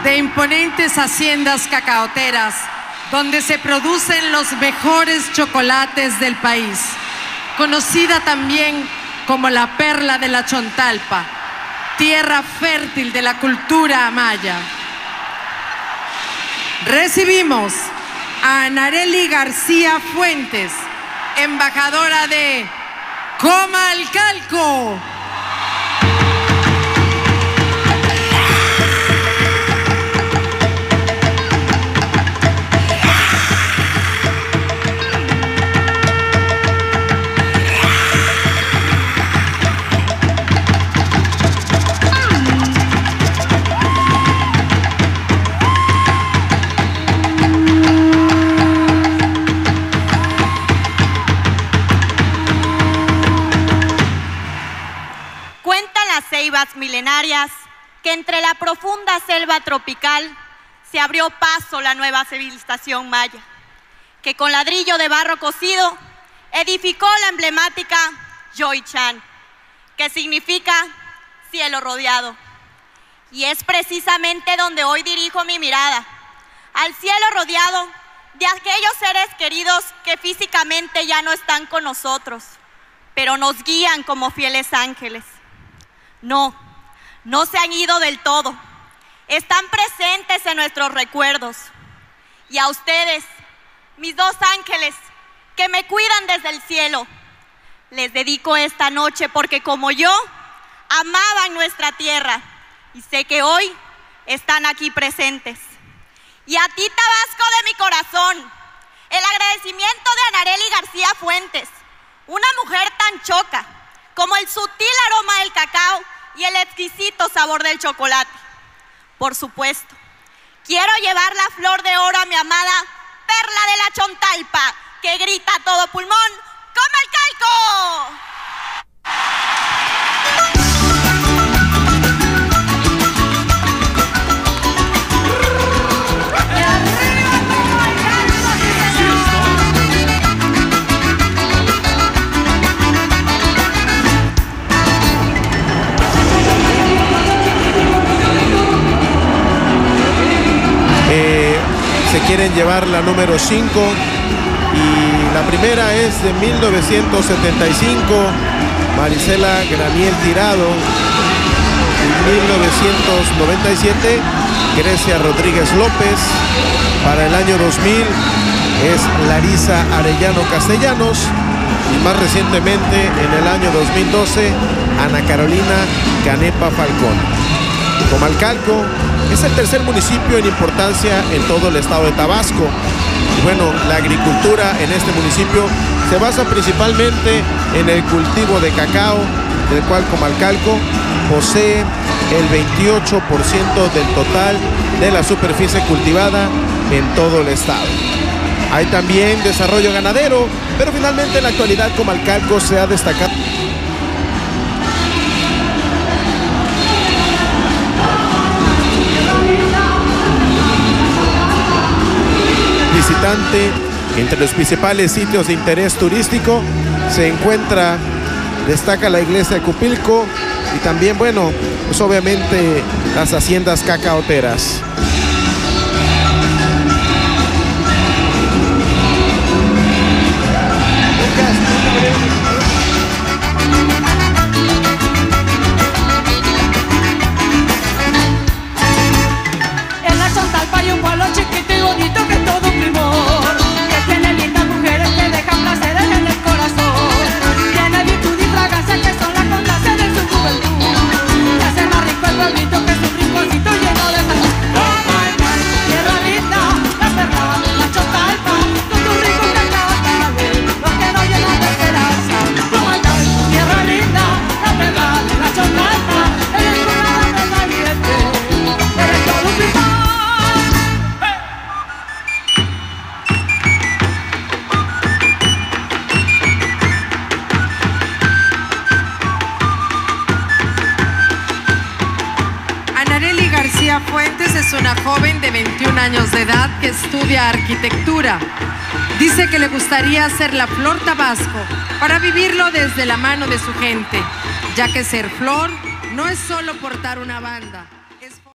de imponentes haciendas cacaoteras, donde se producen los mejores chocolates del país, conocida también como la perla de la Chontalpa, tierra fértil de la cultura maya. Recibimos a Anarely García Fuentes, embajadora de Comalcalco. Ceibas milenarias que entre la profunda selva tropical se abrió paso la nueva civilización maya, que con ladrillo de barro cocido edificó la emblemática Yoichan, que significa cielo rodeado. Y es precisamente donde hoy dirijo mi mirada, al cielo rodeado de aquellos seres queridos que físicamente ya no están con nosotros, pero nos guían como fieles ángeles. No se han ido del todo. Están presentes en nuestros recuerdos. Y a ustedes, mis dos ángeles, que me cuidan desde el cielo, les dedico esta noche porque como yo, amaban nuestra tierra y sé que hoy están aquí presentes. Y a ti, Tabasco de mi corazón, el agradecimiento de Anarely García Fuentes, una mujer tan choca como el sutil aroma del cacao y el exquisito sabor del chocolate. Por supuesto, quiero llevar la flor de oro a mi amada perla de la Chontalpa, que grita a todo pulmón, ¡Comalcalco! Se quieren llevar la número 5 y la primera es de 1975, Marisela Graniel Tirado. En 1997, Grecia Rodríguez López. Para el año 2000 es Larisa Arellano Castellanos. Y más recientemente, en el año 2012, Ana Carolina Canepa Falcón. Comalcalco es el tercer municipio en importancia en todo el estado de Tabasco. Y bueno, la agricultura en este municipio se basa principalmente en el cultivo de cacao, del cual Comalcalco posee el 28% del total de la superficie cultivada en todo el estado. Hay también desarrollo ganadero, pero finalmente en la actualidad Comalcalco se ha destacado. Visitante, entre los principales sitios de interés turístico se destaca la iglesia de Cupilco y también, bueno, pues obviamente las haciendas cacaoteras. En la Chontalpa hay un pueblo chiquito y bonito que es todo un primor, que tiene lindas mujeres que dejan placeres en el corazón, tiene virtud y fragancia que son la constancia de su juventud, y hace más rico el pueblito que es un rinconcito lleno de salud. Tierra linda, la perla, la Chontalpa, con tu rico cacao cabe, lo que no llena de esperanza. Tierra linda, la perla, la Chontalpa, eres una dama valiente, eres todo un primor. Anarely García Fuentes es una joven de 21 años de edad que estudia arquitectura. Dice que le gustaría ser la Flor Tabasco para vivirlo desde la mano de su gente, ya que ser flor no es solo portar una banda.